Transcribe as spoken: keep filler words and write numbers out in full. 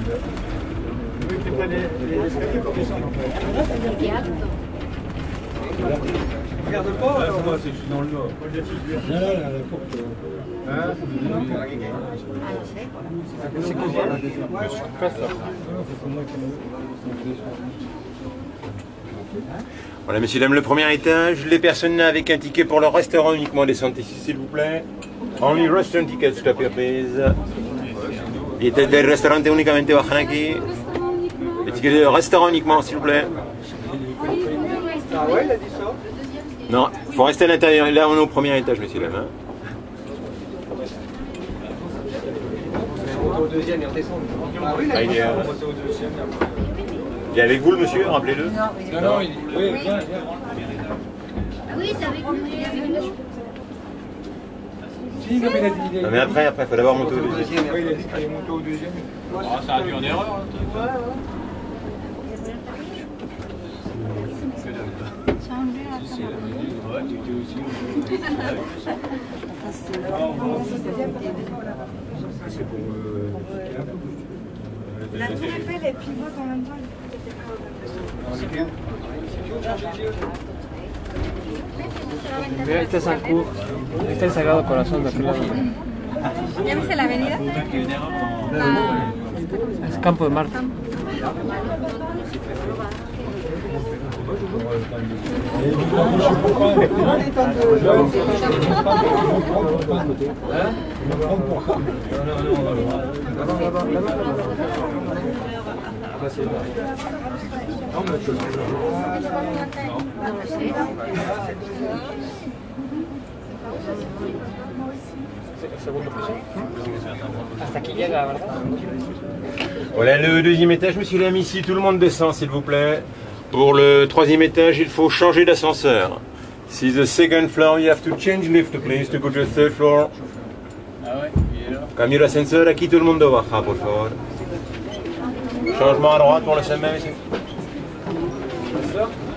Regarde pas, là, moi, c'est que je suis dans le nord. Là, là, la porte. Hein? C'est quoi ça? Voilà, messieurs, dames, le premier étage. Les personnes avec un ticket pour le restaurant uniquement descendent ici, s'il vous plaît. Only restaurant tickets, stop here, please. Les tickets del restaurante únicamente bajan aquí. Les tickets de restaurant uniquement, s'il vous plaît. Ah ouais, il a dit ça? Non, il faut rester à l'intérieur. Là, on est au premier étage, messieurs, dames. Au deuxième, il redescend. Ah oui, Ah, il est, euh, au deuxième. il est avec vous, le monsieur, rappelez-le. Non, Non, non, il oui, viens, viens. Ah oui, c'est avec nous, il est avec nous. Si, non, mais il a dit. il a- Non, mais après, après, il faut d'abord monter au deuxième. Oui, il a dit qu'il allait monter au deuxième. Ah, ça a dû en erreur. Hein. C'est pour. euh, La tour Eiffel, elle pivote en même temps. Mira, este es San Cu, este es el Sagrado Corazón de Aquila. ¿Ya viste la avenida? Es Campo de Marte. Hasta aquí llega, ¿verdad? Voilà le deuxième étage, monsieur Lam, ici, tout le monde descend, s'il vous plaît. Pour le troisième étage, il faut changer d'ascenseur. Si the second floor, you have to change lift, please, to go to the third floor. Ah ouais, il est là. Cambio l'ascenseur, aquí tout le monde baja, por favor. Changement à droite pour le sommet, monsieur.